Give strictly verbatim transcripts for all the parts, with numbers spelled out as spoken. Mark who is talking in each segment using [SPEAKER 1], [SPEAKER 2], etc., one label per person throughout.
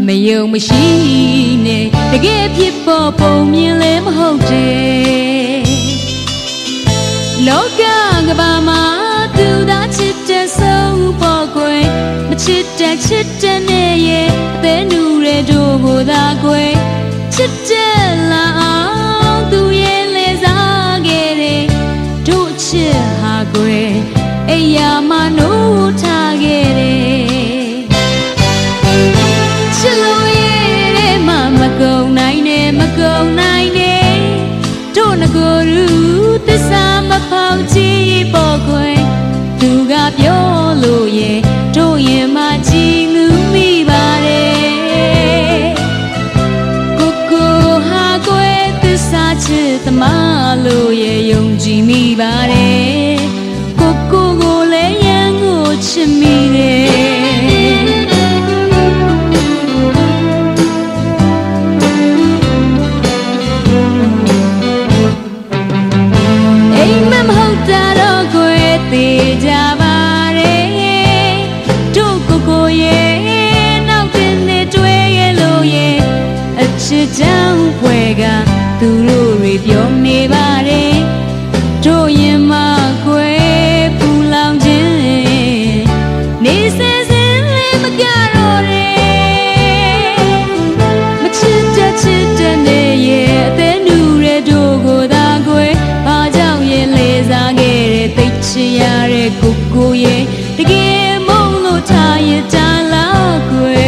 [SPEAKER 1] ယုံမရှိနဲ့တကယ်ဖြစ်ပေါ်ပုံမြင်လဲမဟုတ်တယ်လောကကဘာမှာသူသာချစ်တဲ့ဆုံးပေါ်ကွယ်မချစ်တဲ့ချစ်တဲ့နဲ့ရဲ့အသေးနူတဲ့တို့ကိုသာကွယ်ချစ်တဲ့လာအောင်သူရဲ့လဲစားခဲ့တဲ့တို့ချစ်ဟာကွယ်အိယာမနိုးထားခဲ့တယ်ချစ်လို့ရဲ့မမကုံနိုင်နဲ့မကုံနိုင်နဲ့တို့ငကိုရူသစ္စာမဖောက်ကြည့်ပေါ်ခွင်သူကပြောလို့ရဲ့တို့ရင်မကြည်လူမိပါတယ်ကိုကိုဟာကွယ်သစ္စာချစ်သမားလို့ရဲ့ယုံကြည်မိပါတယ်ကိုကိုကိုလည်းရန်ကိုချစ်မိတယ်ချစ်ကြောင်ဖွယ်ကသူတို့တွေပြောနေပါတယ်တို့ရင်မခွဲပူလောင်ခြင်းနေစဲစင်းလေးမကတော့တယ်မချစ်တဲ့ချစ်တဲ့နေရဲ့အသေးနူတဲ့တို့ကိုသာခွဲဘာကြောင့်ရဲ့လေစားခဲ့တဲ့သိချင်ရတဲ့ကိုကိုရဲ့တကယ်မုန်းလို့ထားရတာလားခွဲ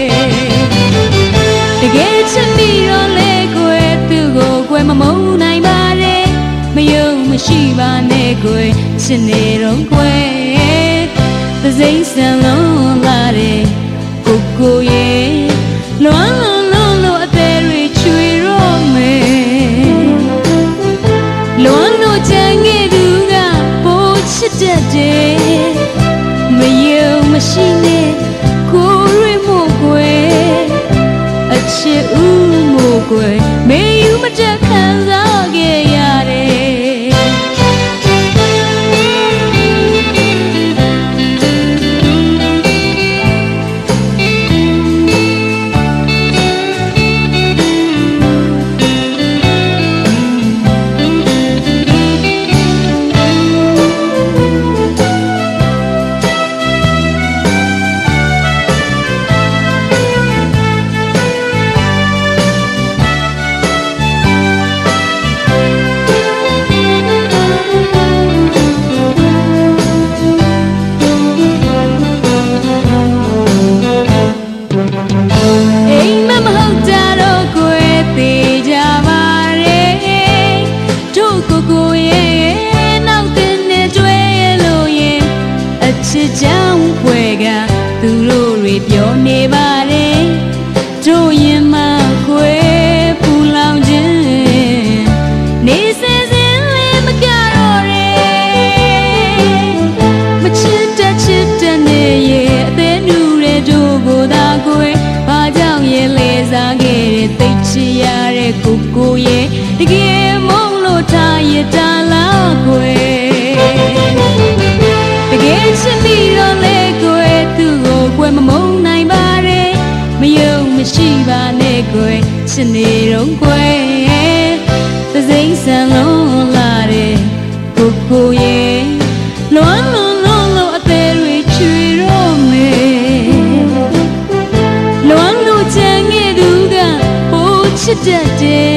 [SPEAKER 1] တကယ်ချစ်မိတော့လေကွယ်သူကိုကွယ်မမုန်းနိုင်ပါနဲ့မယုံမရှိပါနဲ့ကွယ်ချစ်နေတော့ကွယ်သစိမ့်ဆန်လုံးလာတဲ့ကိုကိုရဲ့လွမ်းလွန်လွန်လို့အသေးတွေချွေတော့မယ်လွမ်းလို့ချင်ခဲ့သူကပိုချစ်တတ်တယ်မယုံမရှိနဲ့ကိုရွေမို့ကွယ်ချစ်ဦးမို့ကွယ်မေယူမတက်ခံစားခဲ့ရတယ်ချစ်ကြောင်ဖွယ်ကသူတို့တွေပြောနေပါတယ်တို့ရင်မခွဲပူလောင်ခြင်းနေစဲစင်းလေးမကတော့တယ်မချစ်တဲ့ချစ်တဲ့နေရဲ့အသေးနူတဲ့တို့ကိုသာကွယ်ဘာကြောင့်ရဲ့လေစားခဲ့တဲ့သိချင်ရတဲ့ကိုကိုရဲ့တကယ်မုန်းလို့ထားရတာလားကွယ်တကယ်ချစ်မိတော့လေကွယ်သူ့ကိုကွယ်မမုန်းနိုင်ပါနဲ့မယုံမရှိပါနဲ့ကွယ်ချစ်နေတော့ကွယ်သစိမ့်ဆန်လုံးလာတဲ့ကိုကိုရဲ့လွမ်းလွန်လွန်လို့အသေးတွေချွေတော့မယ်လွမ်းလို့ချင်ခဲ့သူကပိုချစ်တတ်တယ်